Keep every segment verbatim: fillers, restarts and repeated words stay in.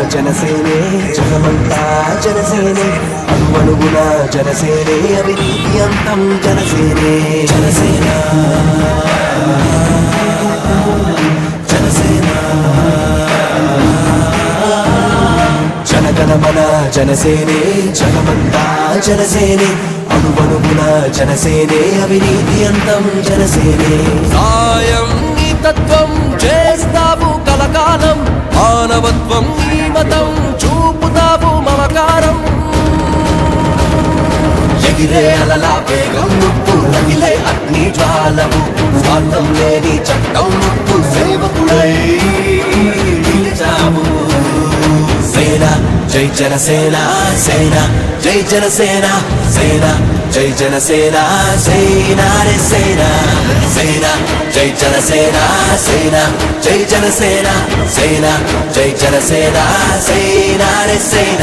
జనసేనే జగమంతా జనసేనే అణువణుగుణ జనసేనే అవినీతి అంతం జనసేనే జనసేన జనసేన జనగణమన జనసేనే జగమంతా జనసేనే అణువణుగుణ జనసేనే అవినీతి అంతం జనసేనే సాయం నీ తత్వం చేస్తావు కలకాలం మానవత్వం నీ మతం చూపుతావు మమకారం ఎగిరే అలలా వేగం నువ్వు రగిలే అగ్ని జ్వాలము స్వార్థం లేని చట్టం నువ్వు సేవకుడై నిలిచావు సేన జై జనసేన సేన జై జనసేన సేన జై జనసేన సేన రే సేన సేన జై జనసేన సేన జై జనసేన సేన జై జనసేన సేన రే సేన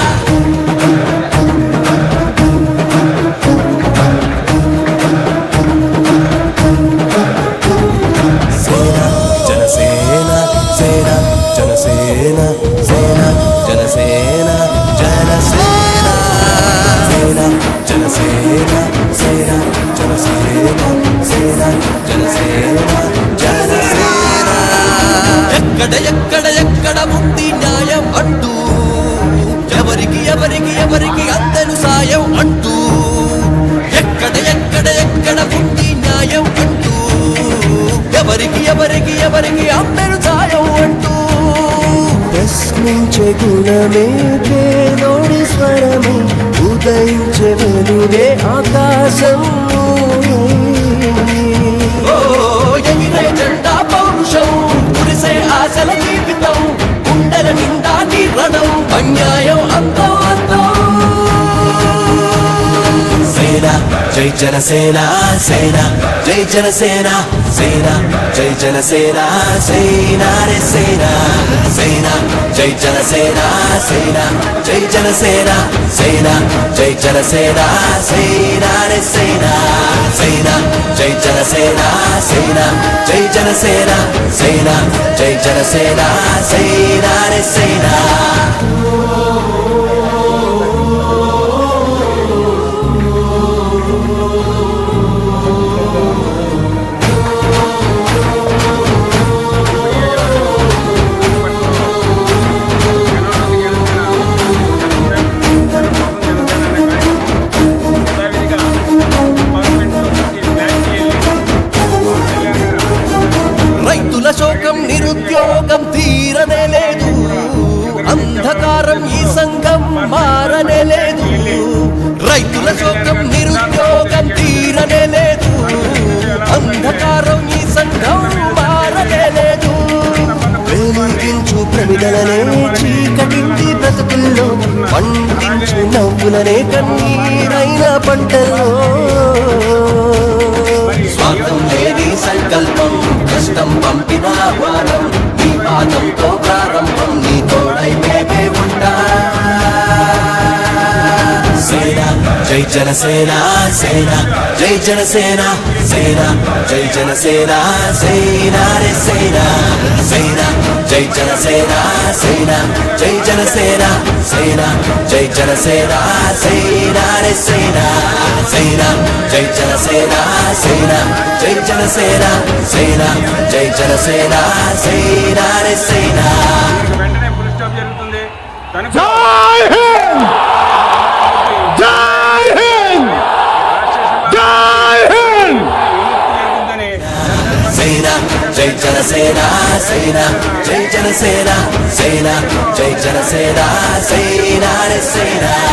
ఎక్కడ ఎక్కడ ఎక్కడ ఉంది న్యాయం అంటూ ఎవరికి ఎవరికి ఎవరికి అందను సాయం అంటూ ఎక్కడ ఎక్కడ ఎక్కడ ఉంది న్యాయం అంటూ ఎవరికి ఎవరికి ఎవరికి అందను సాయం అంటూ ప్రశ్నించే గుణమే పేదోడి స్వరమే ఉదయించే వెలుగే ఆకాశం ఎగిరే జెండా పౌరుషం కురిసే ఆశల జీవితం గుండెల నిండా నిరణం అన్యాయం అంతం అంతం సేన జై జనసేన సేన జై జనసేన సేన జై జనసేన సేన రే సేన సేన జై జనసేన సేన జై జనసేన సేన జై జనసేన సేన రే సేన సేన జై జనసేన సేన జై జనసేన సేన జై జనసేన సేన రే సేన శోకం నిరుద్యోగం తీరనే లేదు అంధకారం ఈ సంఘం మారనే లేదు రైతుల శోకం నిరుద్యోగం తీరనే లేదు అంధకారం ఈ సంఘం మారనే లేదు వెలిగించు ప్రమిదలనే చీకటింటి బ్రతుకుల్లో పండించు నవ్వులనే కన్నీరైన పంటలో స్వార్థం లేని సంకల్పం కష్టం పంపిన వారం నీ పాదంతో ప్రారంభం నీ తోడై మేమే ఉంటా సేన జై జనసేన సేన జై జనసేన సేన జై జనసేన సేన రే సేన సేన జై జనసేన సేన జై జనసేన సేన జై జనసేన సేన రే సేన సేన జై జనసేన సేన జై జనసేన సేన జై జనసేన సేన రే సేన వెంటనే ఫుల్ స్టాప్ జరుగుతుంది జై హింద్ జై హింద్ జై హింద్ సేన జై జనసేన సేన జై జనసేన సేన జై జనసేన సేన రే సేన